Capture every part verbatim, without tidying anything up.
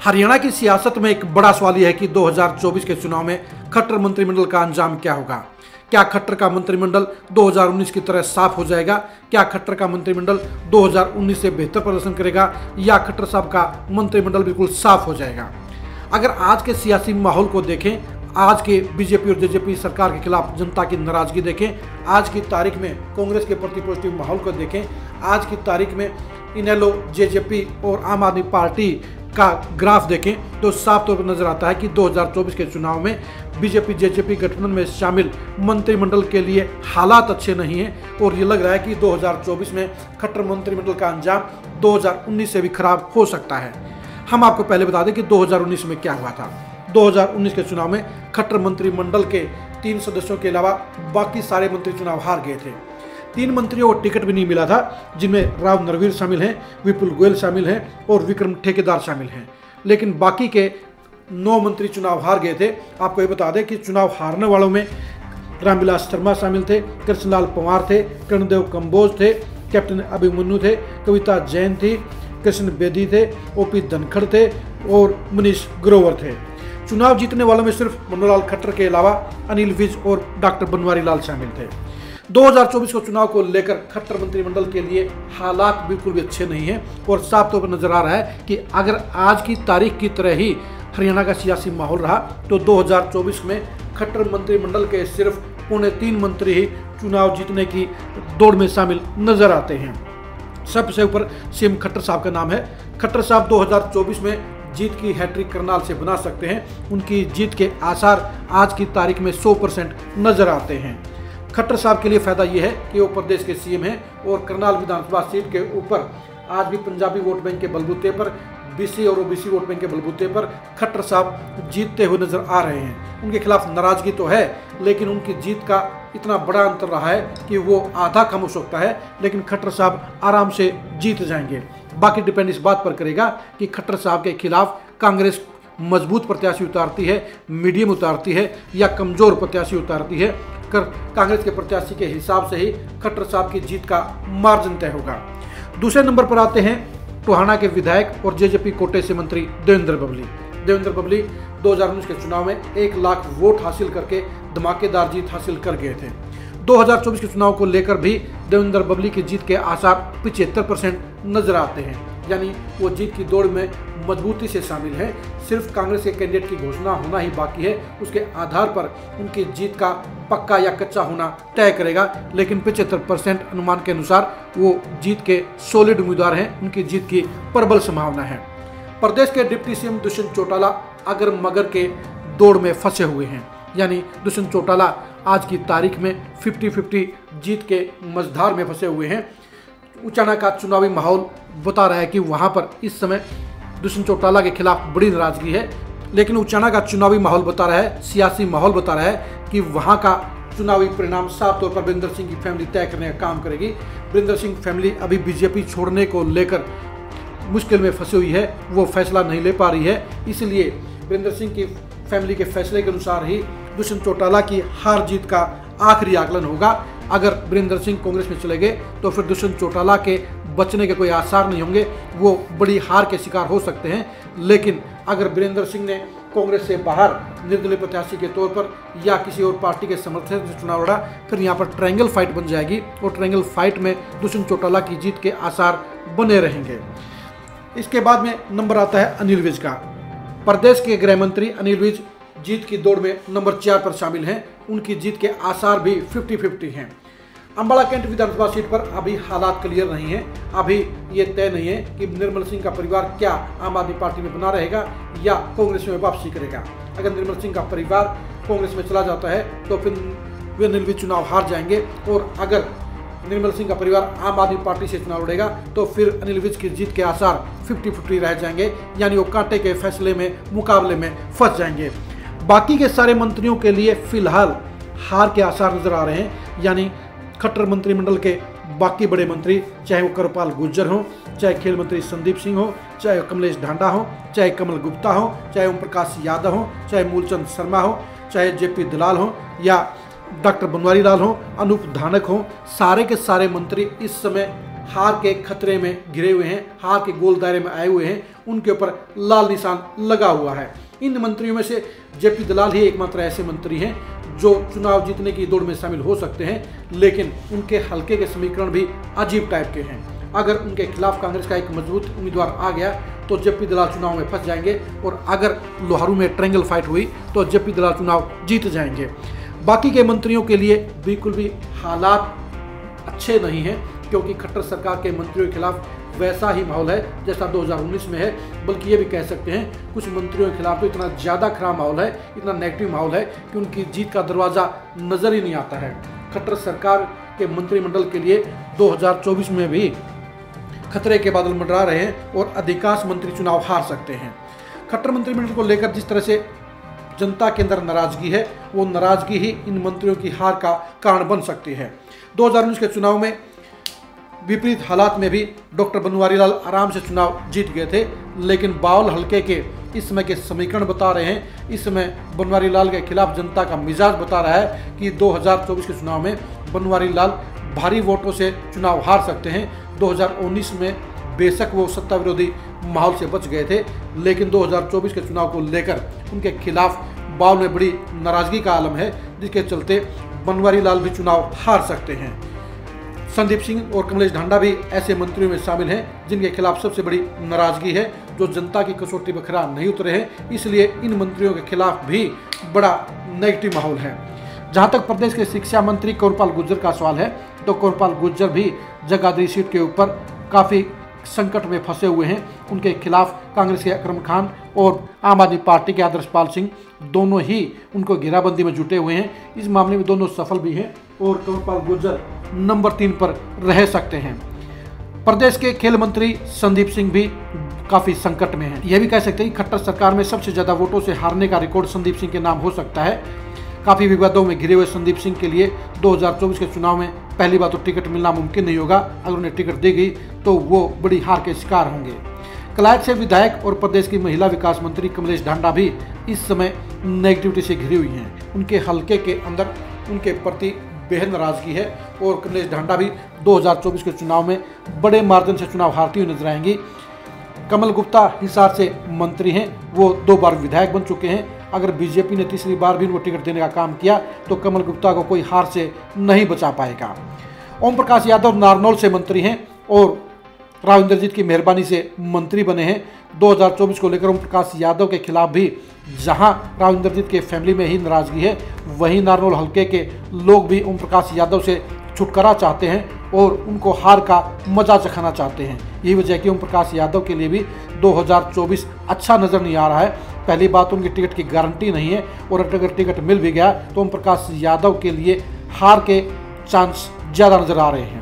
हरियाणा की सियासत में एक बड़ा सवाल यह है कि दो हज़ार चौबीस के चुनाव में खट्टर मंत्रिमंडल का अंजाम क्या होगा। क्या खट्टर का मंत्रिमंडल दो हज़ार उन्नीस की तरह साफ हो जाएगा? क्या खट्टर का मंत्रिमंडल दो हज़ार उन्नीस से बेहतर प्रदर्शन करेगा या खट्टर साहब का मंत्रिमंडल बिल्कुल साफ हो जाएगा? अगर आज के सियासी माहौल को देखें, आज के बीजेपी और जेजेपी सरकार के खिलाफ जनता की नाराजगी देखें, आज की तारीख में कांग्रेस के प्रति पॉजिटिव माहौल को देखें, आज की तारीख में इनेलो, जेजेपी और आम आदमी पार्टी का ग्राफ देखें तो साफ तौर पर नजर आता है कि दो हज़ार चौबीस के चुनाव में बीजेपी जेजेपी गठबंधन में शामिल मंत्रिमंडल के लिए हालात अच्छे नहीं हैं और ये लग रहा है कि दो हज़ार चौबीस में खट्टर मंत्रिमंडल का अंजाम दो हज़ार उन्नीस से भी खराब हो सकता है। हम आपको पहले बता दें कि दो हज़ार उन्नीस में क्या हुआ था। दो हज़ार उन्नीस के चुनाव में खट्टर मंत्रिमंडल के तीन सदस्यों के अलावा बाकी सारे मंत्री चुनाव हार गए थे। तीन मंत्रियों को टिकट भी नहीं मिला था, जिनमें राव नरवीर शामिल हैं, विपुल गोयल शामिल हैं और विक्रम ठेकेदार शामिल हैं। लेकिन बाकी के नौ मंत्री चुनाव हार गए थे। आपको ये बता दें कि चुनाव हारने वालों में रामविलास शर्मा शामिल थे, कृष्णलाल पंवार थे, कर्णदेव कंबोज थे, कैप्टन अभिमन्यु थे, कविता जैन थी, कृष्ण बेदी थे, ओपी धनखड़ थे और मनीष ग्रोवर थे। चुनाव जीतने वालों में सिर्फ मनोहर लाल खट्टर के अलावा अनिल विज और डॉक्टर बनवारी लाल शामिल थे। दो हज़ार चौबीस के चुनाव को लेकर खट्टर मंत्रिमंडल के लिए हालात बिल्कुल भी अच्छे नहीं हैं और साफ तौर पर नजर आ रहा है कि अगर आज की तारीख की तरह ही हरियाणा का सियासी माहौल रहा तो दो हज़ार चौबीस में खट्टर मंत्रिमंडल के सिर्फ पौने तीन मंत्री ही चुनाव जीतने की दौड़ में शामिल नजर आते हैं। सबसे ऊपर सीएम खट्टर साहब का नाम है। खट्टर साहब दो हज़ार चौबीस में जीत की हैट्रिक करनाल से बना सकते हैं। उनकी जीत के आसार आज की तारीख में सौ परसेंट नजर आते हैं। खट्टर साहब के लिए फायदा यह है कि वो प्रदेश के सीएम हैं और करनाल विधानसभा सीट के ऊपर आज भी पंजाबी वोट बैंक के बलबूते पर, बीसी और ओबीसी वोट बैंक के बलबूते पर खट्टर साहब जीतते हुए नजर आ रहे हैं। उनके खिलाफ नाराजगी तो है, लेकिन उनकी जीत का इतना बड़ा अंतर रहा है कि वो आधा कम हो सकता है, लेकिन खट्टर साहब आराम से जीत जाएंगे। बाकी डिपेंड इस बात पर करेगा कि खट्टर साहब के खिलाफ कांग्रेस मजबूत प्रत्याशी उतारती है, मीडियम उतारती है या कमजोर प्रत्याशी उतारती है। कर कांग्रेस के प्रत्याशी के हिसाब से ही खट्टर साहब की जीत का मार्जिन तय होगा। दूसरे नंबर पर आते हैं टोहाना के विधायक और जेजेपी कोटे से मंत्री देवेंद्र बबली। देवेंद्र बबली दो हज़ार उन्नीस के चुनाव में एक लाख वोट हासिल करके धमाकेदार जीत हासिल कर गए थे। दो हज़ार चौबीस के चुनाव को लेकर भी देवेंद्र बबली की जीत के आसार पिछहत्तर परसेंट नजर आते हैं, यानी वो जीत की दौड़ में मजबूती से शामिल है। सिर्फ कांग्रेस के कैंडिडेट की घोषणा होना ही बाकी है, उसके आधार पर उनकी जीत का पक्का या कच्चा होना तय करेगा। लेकिन पिछहत्तर परसेंट अनुमान के अनुसार वो जीत के सॉलिड उम्मीदवार हैं, उनकी जीत की प्रबल संभावना है। प्रदेश के डिप्टी सीएम दुष्यंत चौटाला अगर मगर के दौड़ में फंसे हुए हैं, यानी दुष्यंत चौटाला आज की तारीख में फिफ्टी फिफ्टी जीत के मझधार में फंसे हुए हैं। उचाना का चुनावी माहौल बता रहा है कि वहां पर इस समय दुष्यंत चौटाला के खिलाफ बड़ी नाराजगी है, लेकिन उचाना का चुनावी माहौल बता रहा है, सियासी माहौल बता रहा है कि वहां का चुनावी परिणाम साफ तौर पर वीरेंद्र सिंह की फैमिली तय करने का काम करेगी। वीरेंद्र सिंह फैमिली अभी बीजेपी छोड़ने को लेकर मुश्किल में फंसी हुई है, वो फैसला नहीं ले पा रही है। इसलिए वीरेंद्र सिंह की फैमिली के फैसले के अनुसार ही दुष्यंत चौटाला की हार जीत का आखिरी आकलन होगा। अगर वीरेंद्र सिंह कांग्रेस में चले गए तो फिर दुष्यंत चौटाला के बचने के कोई आसार नहीं होंगे, वो बड़ी हार के शिकार हो सकते हैं। लेकिन अगर वीरेंद्र सिंह ने कांग्रेस से बाहर निर्दलीय प्रत्याशी के तौर पर या किसी और पार्टी के समर्थन से चुनाव लड़ा, फिर यहाँ पर ट्रायंगल फाइट बन जाएगी और ट्रायंगल फाइट में दुष्यंत चौटाला की जीत के आसार बने रहेंगे। इसके बाद में नंबर आता है अनिल विज का। प्रदेश के गृह मंत्री अनिल विज जीत की दौड़ में नंबर चार पर शामिल हैं। उनकी जीत के आसार भी फिफ्टी फिफ्टी हैं। अंबाला कैंट विधानसभा सीट पर अभी हालात क्लियर नहीं हैं। अभी ये तय नहीं है कि निर्मल सिंह का परिवार क्या आम आदमी पार्टी में बना रहेगा या कांग्रेस में वापसी करेगा। अगर निर्मल सिंह का परिवार कांग्रेस में चला जाता है तो फिर वे अनिल विज चुनाव हार जाएंगे, और अगर निर्मल सिंह का परिवार आम आदमी पार्टी से चुनाव लड़ेगा तो फिर अनिल विज की जीत के आसार फिफ्टी फिफ्टी रह जाएंगे, यानी वो कांटे के फैसले में मुकाबले में फंस जाएंगे। बाकी के सारे मंत्रियों के लिए फिलहाल हार के आसार नजर आ रहे हैं, यानी खट्टर मंत्रिमंडल के बाकी बड़े मंत्री, चाहे वो कृपाल गुर्जर हो, चाहे खेल मंत्री संदीप सिंह हो, चाहे कमलेश ढांडा हो, चाहे कमल गुप्ता हो, चाहे ओम प्रकाश यादव हो, चाहे मूलचंद शर्मा हो, चाहे जेपी दलाल हो या डॉक्टर बनवारी लाल हो, अनूप धानक हो, सारे के सारे मंत्री इस समय हार के खतरे में घिरे हुए हैं, हार के गोल दायरे में आए हुए हैं, उनके ऊपर लाल निशान लगा हुआ है। इन मंत्रियों में से जेपी दलाल ही एकमात्र ऐसे मंत्री हैं जो चुनाव जीतने की दौड़ में शामिल हो सकते हैं, लेकिन उनके हल्के के समीकरण भी अजीब टाइप के हैं। अगर उनके खिलाफ कांग्रेस का एक मजबूत उम्मीदवार आ गया तो जेपी दलाल चुनाव में फंस जाएंगे, और अगर लोहारू में ट्रायंगल फाइट हुई तो जेपी दलाल चुनाव जीत जाएंगे। बाकी के मंत्रियों के लिए बिल्कुल भी हालात अच्छे नहीं हैं, क्योंकि खट्टर सरकार के मंत्रियों के खिलाफ वैसा ही माहौल है जैसा दो हज़ार उन्नीस में है, बल्कि ये भी कह सकते हैं कुछ मंत्रियों के खिलाफ तो इतना ज़्यादा खराब माहौल है, इतना नेगेटिव माहौल है कि उनकी जीत का दरवाज़ा नज़र ही नहीं आता है। खट्टर सरकार के मंत्रिमंडल के लिए दो हज़ार चौबीस में भी खतरे के बादल मंडरा रहे हैं और अधिकांश मंत्री चुनाव हार सकते हैं। खट्टर मंत्रिमंडल को लेकर जिस तरह से जनता के अंदर नाराजगी है, वो नाराजगी ही इन मंत्रियों की हार का कारण बन सकती है। दो हज़ार उन्नीस के चुनाव में विपरीत हालात में भी डॉक्टर बनवारी लाल आराम से चुनाव जीत गए थे, लेकिन बावल हल्के के इस समय के समीकरण बता रहे हैं, इस समय बनवारी लाल के खिलाफ जनता का मिजाज बता रहा है कि दो हज़ार चौबीस के चुनाव में बनवारी लाल भारी वोटों से चुनाव हार सकते हैं। दो हज़ार उन्नीस में बेशक वो सत्ता विरोधी माहौल से बच गए थे, लेकिन दो हज़ार चौबीस के चुनाव को लेकर उनके खिलाफ बावल में बड़ी नाराजगी का आलम है, जिसके चलते बनवारी लाल भी चुनाव हार सकते हैं। संदीप सिंह और कमलेश ढांडा भी ऐसे मंत्रियों में शामिल हैं जिनके खिलाफ सबसे बड़ी नाराजगी है, जो जनता की कसौटी पर खरा नहीं उतरे हैं, इसलिए इन मंत्रियों के खिलाफ भी बड़ा नेगेटिव माहौल है। जहां तक प्रदेश के शिक्षा मंत्री कंवरपाल गुर्जर का सवाल है, तो कंवरपाल गुर्जर भी जगाधरी सीट के ऊपर काफ़ी संकट में फंसे हुए हैं। उनके खिलाफ कांग्रेस के अकरम खान और आम आदमी पार्टी के आदर्शपाल सिंह दोनों ही उनको घेराबंदी में जुटे हुए हैं। इस मामले में दोनों सफल भी हैं और कंवरपाल गुर्जर नंबर तीन पर रह सकते हैं। प्रदेश के खेल मंत्री संदीप सिंह भी काफी संकट में हैं। यह भी कह सकते हैं कि खट्टर सरकार में सबसे ज्यादा वोटों से हारने का रिकॉर्ड संदीप सिंह के नाम हो सकता है। काफी विवादों में घिरे हुए संदीप सिंह के लिए दो हज़ार चौबीस के चुनाव में पहली बात तो टिकट मिलना मुमकिन नहीं होगा। अगर उन्हें टिकट दी गई तो वो बड़ी हार के शिकार होंगे। कलायत से विधायक और प्रदेश की महिला विकास मंत्री कमलेश ढांडा भी इस समय नेगेटिविटी से घिरी हुई हैं। उनके हलके के अंदर उनके प्रति बेहद नाराजगी है और कमलेश ढांडा भी दो हज़ार चौबीस के चुनाव में बड़े मार्जिन से चुनाव हारती हुई नजर आएंगी। कमल गुप्ता हिसार से मंत्री हैं, वो दो बार विधायक बन चुके हैं। अगर बीजेपी ने तीसरी बार भी उनको टिकट देने का काम किया तो कमल गुप्ता को कोई हार से नहीं बचा पाएगा। ओम प्रकाश यादव नारनौल से मंत्री हैं और राव इंद्रजीत की मेहरबानी से मंत्री बने हैं। दो हज़ार चौबीस को लेकर ओम प्रकाश यादव के खिलाफ भी जहां राव इंद्रजीत के फैमिली में ही नाराजगी है, वहीं नारनौल हल्के के लोग भी ओम प्रकाश यादव से छुटकारा चाहते हैं और उनको हार का मजा चखाना चाहते हैं। यही वजह है कि ओम प्रकाश यादव के लिए भी दो हज़ार चौबीस अच्छा नज़र नहीं आ रहा है। पहली बात, उनकी टिकट की गारंटी नहीं है और अगर टिकट मिल भी गया तो ओम प्रकाश यादव के लिए हार के चांस ज़्यादा नजर आ रहे हैं।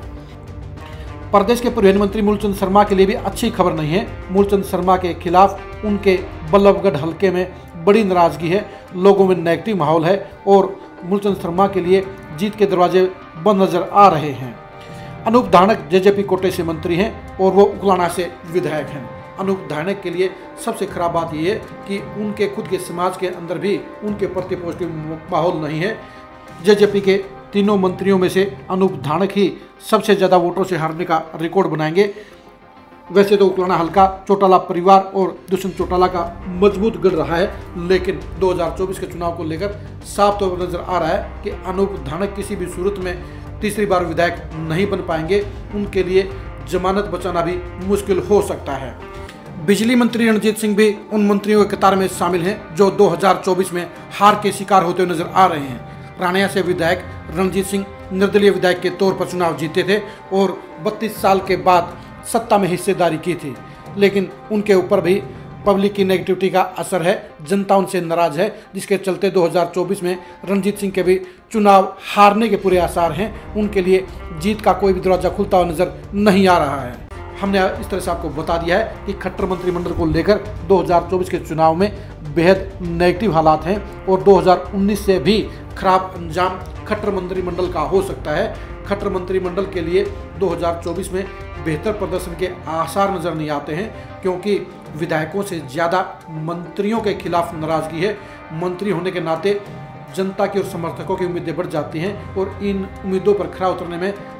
प्रदेश के परिवहन मंत्री मूलचंद शर्मा के लिए भी अच्छी खबर नहीं है। मूलचंद शर्मा के खिलाफ उनके बल्लभगढ़ हलके में बड़ी नाराजगी है, लोगों में नेगेटिव माहौल है और मूलचंद शर्मा के लिए जीत के दरवाजे बंद नजर आ रहे हैं। अनूप धानक जेजेपी कोटे से मंत्री हैं और वो उकलाना से विधायक हैं। अनूप धानक के लिए सबसे खराब बात यह है कि उनके खुद के समाज के अंदर भी उनके प्रति पॉजिटिव माहौल नहीं है। जेजेपी के तीनों मंत्रियों में से अनूप धानक ही सबसे ज़्यादा वोटों से हारने का रिकॉर्ड बनाएंगे। वैसे तो उकलाना हल्का चौटाला परिवार और दुष्यंत चौटाला का मजबूत गढ़ रहा है, लेकिन दो हज़ार चौबीस के चुनाव को लेकर साफ तौर पर नजर आ रहा है कि अनूप धानक किसी भी सूरत में तीसरी बार विधायक नहीं बन पाएंगे। उनके लिए जमानत बचाना भी मुश्किल हो सकता है। बिजली मंत्री रणजीत सिंह भी उन मंत्रियों के कतार में शामिल हैं जो दो हज़ार चौबीस में हार के शिकार होते हुए नजर आ रहे हैं। रानिया से विधायक रणजीत सिंह निर्दलीय विधायक के तौर पर चुनाव जीते थे और बत्तीस साल के बाद सत्ता में हिस्सेदारी की थी, लेकिन उनके ऊपर भी पब्लिक की नेगेटिविटी का असर है, जनता उनसे नाराज है, जिसके चलते दो हज़ार चौबीस में रणजीत सिंह के भी चुनाव हारने के पूरे आसार हैं। उनके लिए जीत का कोई भी दरवाजा खुलता हुआ नजर नहीं आ रहा है। हमने इस तरह से आपको बता दिया है कि खट्टर मंत्रिमंडल को लेकर दो हज़ार चौबीस के चुनाव में बेहद नेगेटिव हालात हैं और दो हज़ार उन्नीस से भी खराब अंजाम खट्टर मंत्रिमंडल का हो सकता है। खट्टर मंत्रिमंडल के लिए दो हज़ार चौबीस में बेहतर प्रदर्शन के आसार नजर नहीं आते हैं, क्योंकि विधायकों से ज़्यादा मंत्रियों के खिलाफ नाराजगी है। मंत्री होने के नाते जनता की और समर्थकों की उम्मीदें बढ़ जाती हैं और इन उम्मीदों पर खरा उतरने में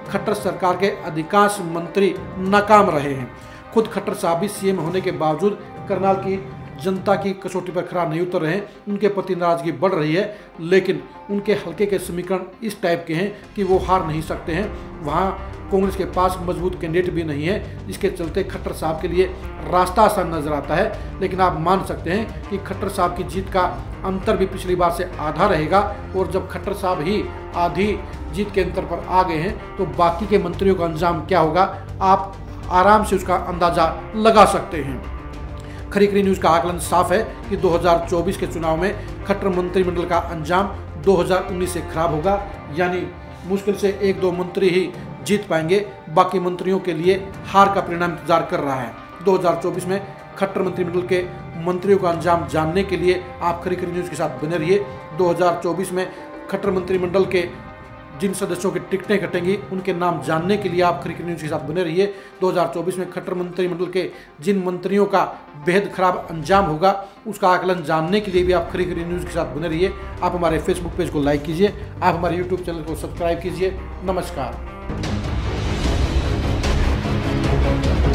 खट्टर सरकार के अधिकांश मंत्री नाकाम रहे हैं। खुद खट्टर साहब भी सीएम होने के बावजूद करनाल की जनता की कसौटी पर खरा नहीं उतर रहे हैं। उनके प्रति नाराजगी बढ़ रही है, लेकिन उनके हल्के के समीकरण इस टाइप के हैं कि वो हार नहीं सकते हैं। वहाँ कांग्रेस के पास मजबूत कैंडिडेट भी नहीं है, जिसके चलते खट्टर साहब के लिए रास्ता आसान नजर आता है। लेकिन आप मान सकते हैं कि खट्टर साहब की जीत का अंतर भी पिछली बार से आधा रहेगा, और जब खट्टर साहब ही आधी जीत के अंतर पर आ गए हैं तो बाकी के मंत्रियों का अंजाम क्या होगा, आप आराम से उसका अंदाजा लगा सकते हैं। खरी खरी न्यूज़ का आकलन साफ है कि दो हज़ार चौबीस के चुनाव में खट्टर मंत्रिमंडल का अंजाम दो हज़ार उन्नीस से खराब होगा, यानी मुश्किल से एक दो मंत्री ही जीत पाएंगे। बाकी मंत्रियों के लिए हार का परिणाम इंतजार कर रहा है। दो हज़ार चौबीस में खट्टर मंत्रिमंडल के मंत्रियों का अंजाम जानने के लिए आप खरी खरी न्यूज़ के साथ बने रहिए। दो हज़ार चौबीस में खट्टर मंत्रिमंडल के जिन सदस्यों की टिकटें कटेंगी उनके नाम जानने के लिए आप खरी खरी न्यूज़ के साथ बने रहिए। दो हज़ार चौबीस में खट्टर मंत्रिमंडल के जिन मंत्रियों का बेहद खराब अंजाम होगा उसका आकलन जानने के लिए भी आप खरी खरी न्यूज़ के साथ बने रहिए। आप हमारे फेसबुक पेज को लाइक कीजिए, आप हमारे यूट्यूब चैनल को सब्सक्राइब कीजिए। नमस्कार।